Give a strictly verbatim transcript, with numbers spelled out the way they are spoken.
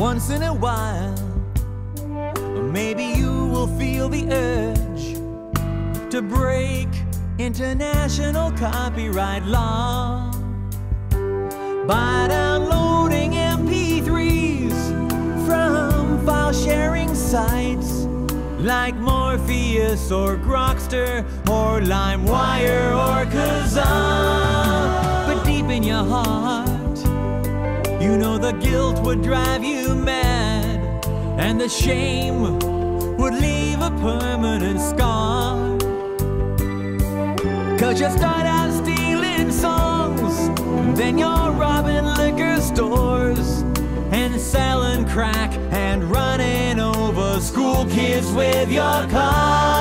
once in a while, maybe you will feel the urge to break international copyright law by downloading M P threes from file sharing sites like Morpheus or Grokster or LimeWire or Kazaa. But deep in your heart, you know the guilt would drive you mad, and the shame would leave a permanent scar. Cause you start out stealing songs, then you're robbing liquor stores and selling crack and running over school kids with your car.